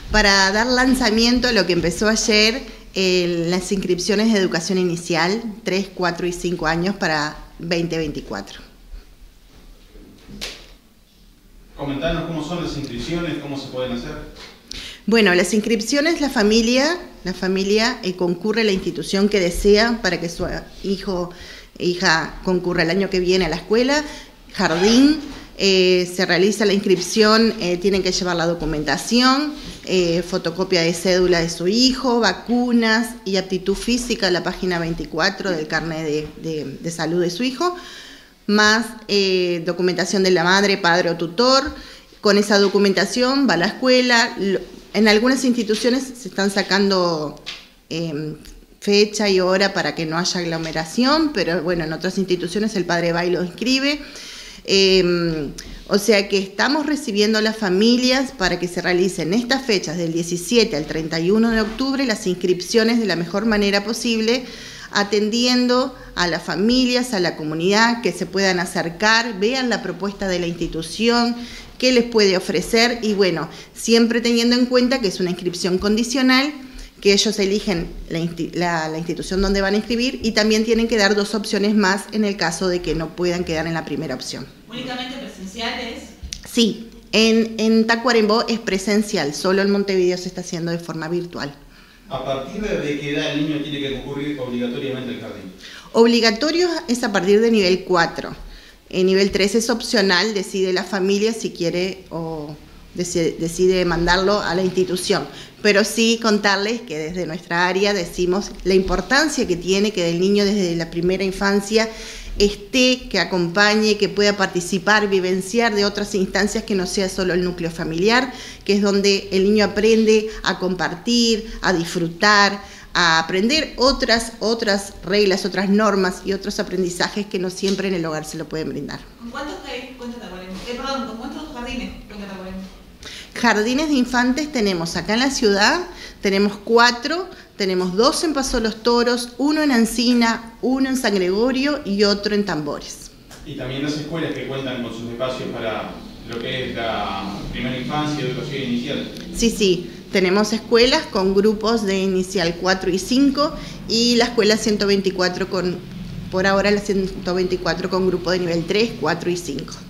para dar lanzamiento a lo que empezó ayer, las inscripciones de educación inicial, 3, 4 y 5 años para 2024. Comentanos cómo son las inscripciones, cómo se pueden hacer. Bueno, las inscripciones, la familia concurre a la institución que desea para que su hijo e hija concurra el año que viene a la escuela, jardín. Se realiza la inscripción, tienen que llevar la documentación, fotocopia de cédula de su hijo, vacunas y aptitud física, la página 24 del carnet de salud de su hijo, más documentación de la madre, padre o tutor. Con esa documentación va a la escuela. En algunas instituciones se están sacando fecha y hora para que no haya aglomeración, pero bueno, en otras instituciones el padre va y lo inscribe. O sea que estamos recibiendo a las familias para que se realicen estas fechas del 17 al 31 de octubre las inscripciones de la mejor manera posible, atendiendo a las familias, a la comunidad, que se puedan acercar, vean la propuesta de la institución, qué les puede ofrecer y bueno, siempre teniendo en cuenta que es una inscripción condicional, que ellos eligen la institución donde van a inscribir y también tienen que dar 2 opciones más en el caso de que no puedan quedar en la primera opción. ¿Únicamente presenciales? Sí, en Tacuarembó es presencial, solo en Montevideo se está haciendo de forma virtual. ¿A partir de qué edad el niño tiene que concurrir obligatoriamente al jardín? Obligatorio es a partir de nivel 4. En nivel 3 es opcional, decide la familia si quiere o decide mandarlo a la institución. Pero sí contarles que desde nuestra área decimos la importancia que tiene que el niño desde la primera infancia esté, que acompañe, que pueda participar, vivenciar de otras instancias que no sea solo el núcleo familiar, que es donde el niño aprende a compartir, a disfrutar, a aprender otras reglas, otras normas y otros aprendizajes que no siempre en el hogar se lo pueden brindar. ¿Con cuántos cuenta Tacuarembó? ¿Con cuántos jardines cuenta Tacuarembó? Jardines de infantes tenemos acá en la ciudad, tenemos 4, tenemos 2 en Paso Los Toros, 1 en Ancina, 1 en San Gregorio y otro en Tambores. Y también las escuelas que cuentan con sus espacios para lo que es la primera infancia y educación inicial. Sí, tenemos escuelas con grupos de inicial 4 y 5 y la escuela 124 por ahora la 124 con grupo de nivel 3, 4 y 5.